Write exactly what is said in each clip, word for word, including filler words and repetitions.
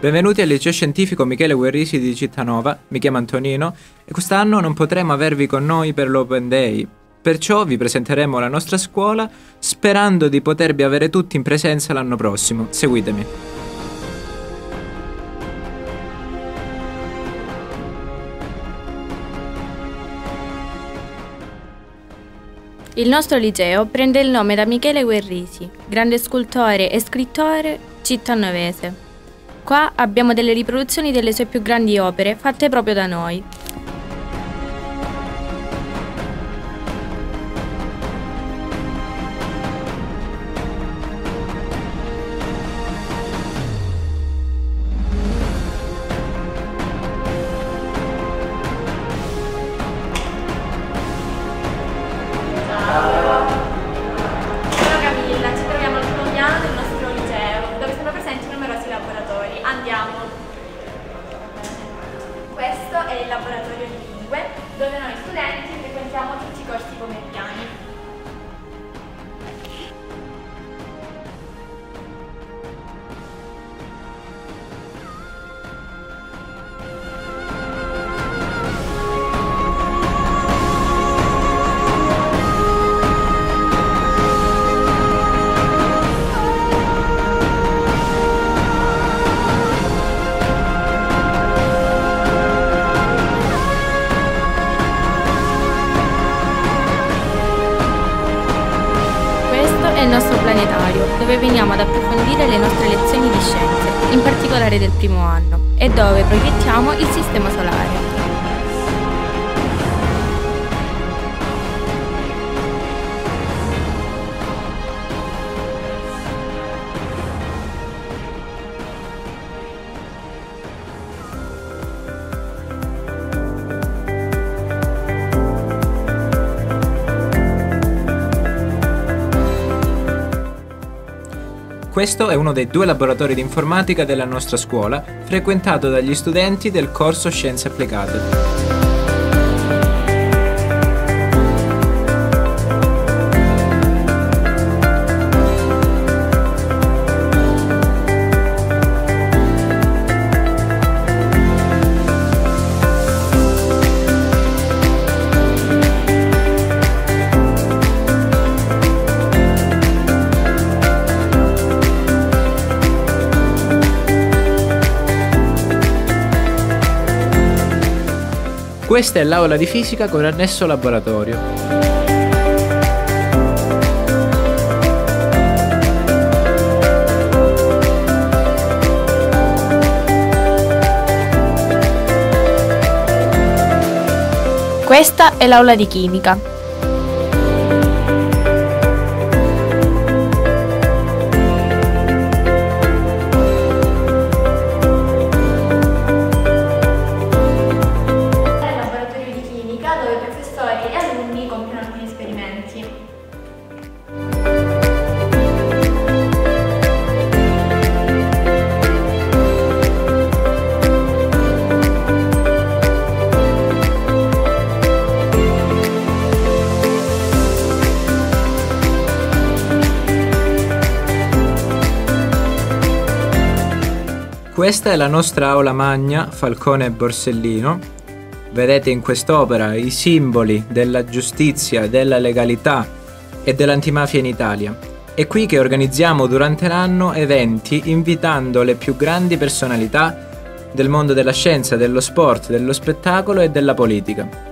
Benvenuti al Liceo Scientifico Michele Guerrisi di Cittanova, mi chiamo Antonino e quest'anno non potremo avervi con noi per l'Open Day. Perciò vi presenteremo la nostra scuola sperando di potervi avere tutti in presenza l'anno prossimo. Seguitemi. Il nostro liceo prende il nome da Michele Guerrisi, grande scultore e scrittore cittanovese. Qua abbiamo delle riproduzioni delle sue più grandi opere fatte proprio da noi. Questo è il laboratorio di lingue, dove noi studenti frequentiamo tutti i corsi pomeridiani. È il nostro planetario, dove veniamo ad approfondire le nostre lezioni di scienze, in particolare del primo anno, e dove proiettiamo il sistema solare. Questo è uno dei due laboratori di informatica della nostra scuola, frequentato dagli studenti del corso Scienze Applicate. Questa è l'aula di fisica con annesso laboratorio. Questa è l'aula di chimica. Dove professori e alunni compiono alcuni esperimenti. Questa è la nostra aula magna Falcone e Borsellino. Vedete in quest'opera i simboli della giustizia, della legalità e dell'antimafia in Italia. È qui che organizziamo durante l'anno eventi invitando le più grandi personalità del mondo della scienza, dello sport, dello spettacolo e della politica.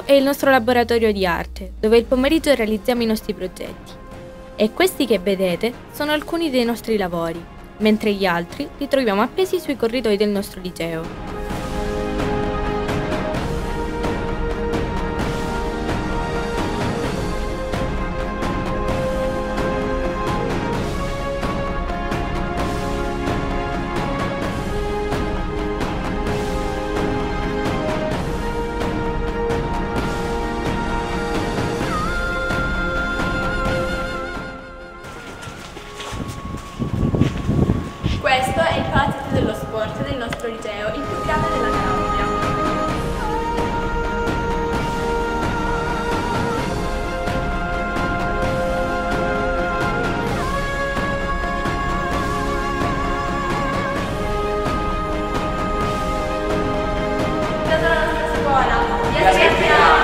Questo è il nostro laboratorio di arte, dove il pomeriggio realizziamo i nostri progetti. E questi che vedete sono alcuni dei nostri lavori, mentre gli altri li troviamo appesi sui corridoi del nostro liceo. Questo è il palazzetto dello sport del nostro liceo, il più grande della Calabria. Questa è la nostra scuola. Vi aspettiamo!